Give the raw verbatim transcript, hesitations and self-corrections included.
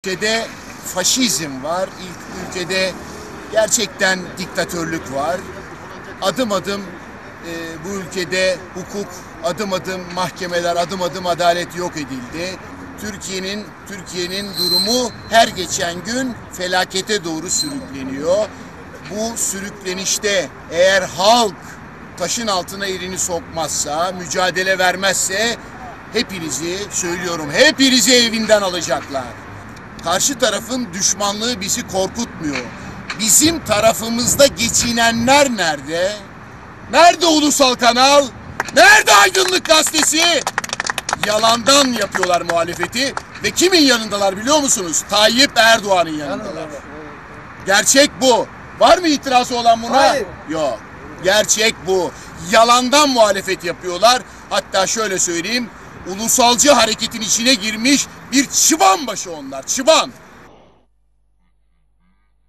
Ülkede faşizm var, ilk ülkede gerçekten diktatörlük var. Adım adım e, bu ülkede hukuk, adım adım mahkemeler, adım adım adalet yok edildi. Türkiye'nin Türkiye'nin durumu her geçen gün felakete doğru sürükleniyor. Bu sürüklenişte eğer halk taşın altına elini sokmazsa, mücadele vermezse hepinizi söylüyorum, hepinizi evinden alacaklar. Karşı tarafın düşmanlığı bizi korkutmuyor. Bizim tarafımızda geçinenler nerede? Nerede ulusal kanal? Nerede Aydınlık Gazetesi? Yalandan yapıyorlar muhalefeti ve kimin yanındalar biliyor musunuz? Tayyip Erdoğan'ın yanındalar. Gerçek bu. Var mı itirazı olan buna? Hayır. Yok. Gerçek bu. Yalandan muhalefet yapıyorlar. Hatta şöyle söyleyeyim, ulusalcı hareketin içine girmiş bir çıban başı onlar. Çıban.